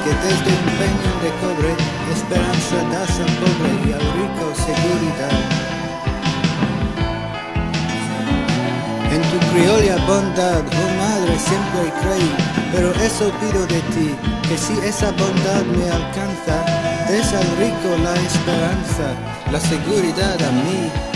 que desde un peñón de cobre esperanza das al pobre y al rico seguridad. En tu criolla bondad, oh madre, siempre creí, pero eso pido de ti, que si esa bondad me alcanza, des al rico la esperanza, la seguridad a mí.